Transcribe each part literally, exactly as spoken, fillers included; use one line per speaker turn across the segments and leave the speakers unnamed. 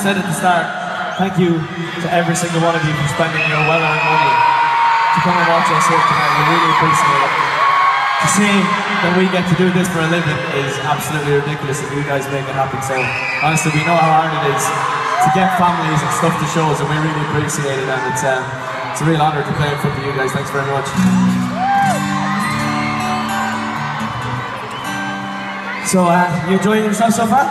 said at the start, thank you to every single one of you for spending your well-earned money to come and watch us here tonight. We really appreciate it. To say that we get to do this for a living is absolutely ridiculous if you guys make it happen. So honestly, we know how hard it is to get families and stuff to shows, and we really appreciate it. And it's, um, it's a real honour to play in front of you guys. Thanks very much. So, uh, you enjoying yourself so far?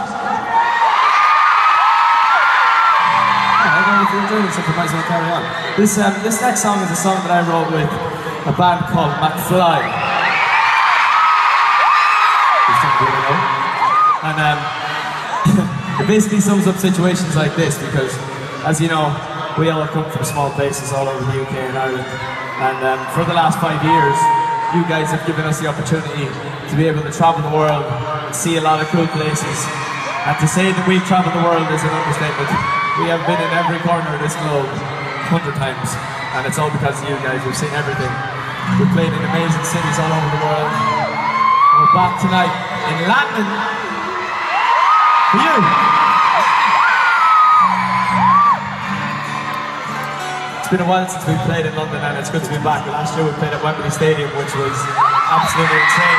If you're enjoying yourself, you might as well carry on. This, um, this next song is a song that I wrote with a band called McFly. And um, it basically sums up situations like this because, as you know, we all come from small places all over the U K and Ireland. And um, for the last five years, you guys have given us the opportunity to be able to travel the world and see a lot of cool places. And to say that we've traveled the world is an understatement. We have been in every corner of this globe a hundred times, and it's all because of you guys. We've seen everything. We've played in amazing cities all over the world. And we're back tonight in London for you. It's been a while since we've played in London, and it's good to be back. Last year we played at Wembley Stadium, which was absolutely insane.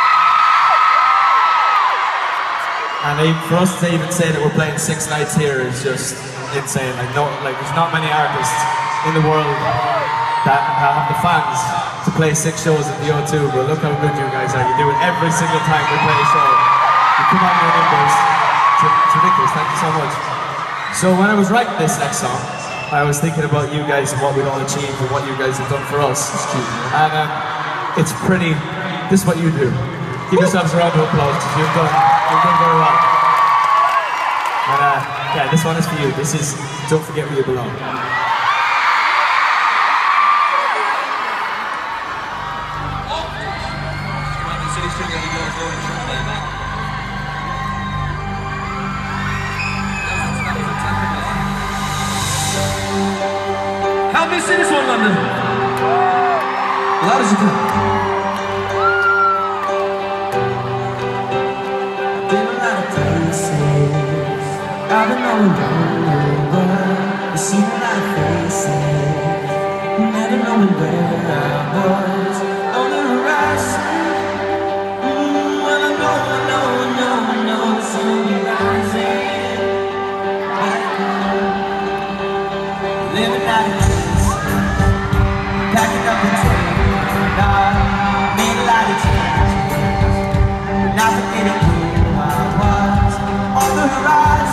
And for us to even say that we're playing six nights here is just insane. Like, no, like there's not many artists in the world that have the fans to play six shows at the O two, but look how good you guys are. You do it every single time we play a show. You come out your numbers. It's, it's ridiculous. Thank you so much. So when I was writing this next song, I was thinking about you guys and what we'd all achieved and what you guys have done for us. And um, it's pretty, this is what you do. Give yourselves a round of applause because you've done, you've done very well. And uh, yeah, this one is for you. This is Don't Forget Where You Belong.
Help me sing this one, London. Loud as you can.
I've been all around the world, I've seen a lot of faces, never knowing where I was, on the horizon. Mm, well, I know, I know, I know, I know the sun will be rising. Back home, living out of peace, packing up and taking off, made a lot of changes, but not forgetting who I was, on the horizon.